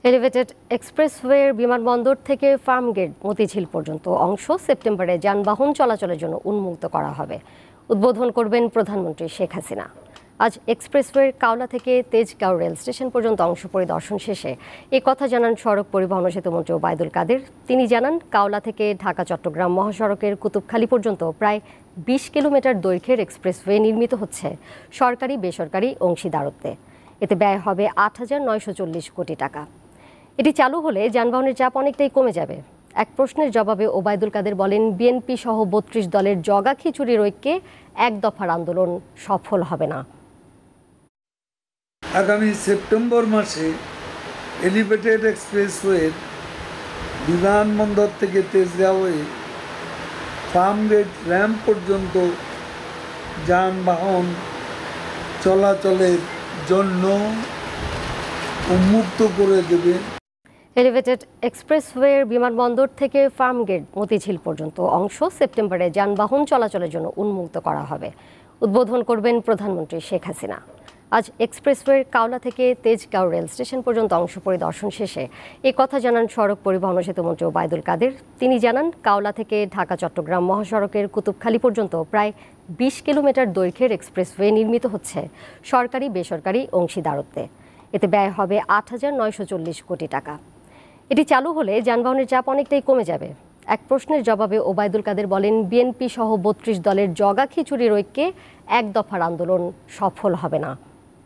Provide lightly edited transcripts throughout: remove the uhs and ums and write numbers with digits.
Elevated এক্সপ্রেসওয়ের বিমানবন্দর থেকে ফার্মগেট মতিঝিল পর্যন্ত অংশ সেপ্টেম্বরে যানবাহন চলাচলের জন্য উন্মুক্ত করা হবে। উদ্বোধন করবেন প্রধানমন্ত্রী শেখ হাসিনা। আজ এক্সপ্রেসওয়ের কাওলা থেকে তেজগাঁও রেল স্টেশন পর্যন্ত অংশ পরিদর্শন শেষে এই কথা জানান সড়ক পরিবহন ও সেতুমন্ত্রী ওবায়দুল কাদের। তিনি জানান, কাওলা থেকে ঢাকা চট্টগ্রাম মহাসড়কের কুতুবখালী পর্যন্ত প্রায় ২০ কিলোমিটার দৈর্ঘ্যের এক্সপ্রেসওয়ে নির্মিত হচ্ছে সরকারি বেসরকারি অংশীদারত্বে। এতে ব্যয় হবে ৮,৯৪০ কোটি টাকা। এটি চালু হলে যানবাহনের চাপ অনেকটাই কমে যাবে। এক প্রশ্নের জবাবে ওবায়দুল কাদের বলেন, বিএনপি সহ ৩২ দলের জগা খিচুড়ির ঐক্যে এক দফার আন্দোলন সফল হবে না। আগামী সেপ্টেম্বর মাসে এলিভেটেড এক্সপ্রেসওয়ের বিমানবন্দর থেকে তেজগাঁওয়ে ফার্মগেট র্যাম্প পর্যন্ত যানবাহন চলাচলের জন্য উন্মুক্ত করে দেবে। এলিভেটেড এক্সপ্রেসওয়ের বিমানবন্দর থেকে ফার্মগেট মতিঝিল পর্যন্ত অংশ সেপ্টেম্বরে যানবাহন চলাচলের জন্য উন্মুক্ত করা হবে। উদ্বোধন করবেন প্রধানমন্ত্রী শেখ হাসিনা। আজ এক্সপ্রেসওয়ের কাওলা থেকে তেজগাঁও রেল স্টেশন পর্যন্ত অংশ পরিদর্শন শেষে এই কথা জানান সড়ক পরিবহন ও সেতুমন্ত্রী ওবায়দুল কাদের। তিনি জানান, কাওলা থেকে ঢাকা চট্টগ্রাম মহাসড়কের কুতুবখালী পর্যন্ত প্রায় ২০ কিলোমিটার দৈর্ঘ্যের এক্সপ্রেসওয়ে নির্মিত হচ্ছে সরকারি বেসরকারি অংশীদারত্বে। এতে ব্যয় হবে ৮,৯৪০ কোটি টাকা। এটি চালু হলে যানবাহনের চাপ অনেকটাই কমে যাবে। এক প্রশ্নের জবাবে ওবায়দুল কাদের বলেন, বিএনপি সহ ৩২ দলের জগা খিচুড়ির ঐক্যে এক দফার আন্দোলন সফল হবে না।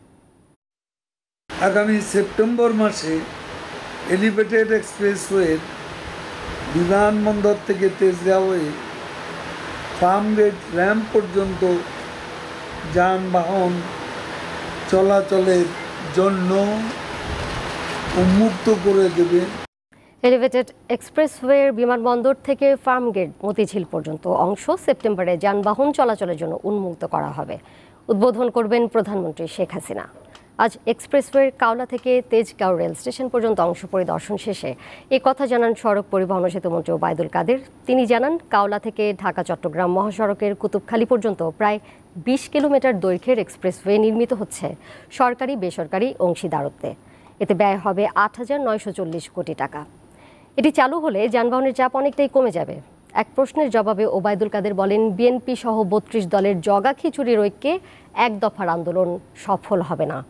আগামী সেপ্টেম্বর মাসে এলিভেটেড এক্সপ্রেসওয়ের বিমানবন্দর থেকে তেজগাঁওয়ে ফার্মগেট র্যাম্প পর্যন্ত যানবাহন চলাচলের জন্য উন্মুক্ত করে দেবে। এলিভেটেড এক্সপ্রেসওয়ের বিমানবন্দর থেকে ফার্মগেট মতিঝিল পর্যন্ত অংশ সেপ্টেম্বরে যানবাহন চলাচলের জন্য উন্মুক্ত করা হবে। উদ্বোধন করবেন প্রধানমন্ত্রী শেখ হাসিনা। আজ এক্সপ্রেসওয়ের কাওলা থেকে তেজগাঁও রেল স্টেশন পর্যন্ত অংশ পরিদর্শন শেষে এই কথা জানান সড়ক পরিবহন ও সেতুমন্ত্রী ওবায়দুল কাদের। তিনি জানান, কাওলা থেকে ঢাকা চট্টগ্রাম মহাসড়কের কুতুবখালী পর্যন্ত প্রায় ২০ কিলোমিটার দৈর্ঘ্যের এক্সপ্রেসওয়ে নির্মিত হচ্ছে সরকারি বেসরকারি অংশীদারত্বে। এতে ব্যয় হবে ৮,৯৪০ কোটি টাকা। এটি চালু হলে যানবাহনের চাপ অনেকটাই কমে যাবে। এক প্রশ্নের জবাবে ওবায়দুল কাদের বলেন, বিএনপি সহ ৩২ দলের জগা খিচুড়ির ঐক্যে এক দফার আন্দোলন সফল হবে না।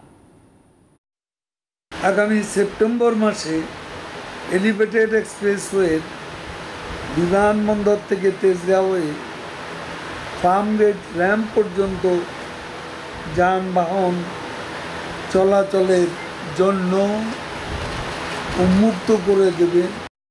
আগামী সেপ্টেম্বর মাসে এলিভেটেড এক্সপ্রেসওয়ের বিমানবন্দর থেকে তেজগাঁওয়ে ফার্মগেট র্যাম্প পর্যন্ত যানবাহন চলাচলের জন্য উন্মুক্ত করে দেবে।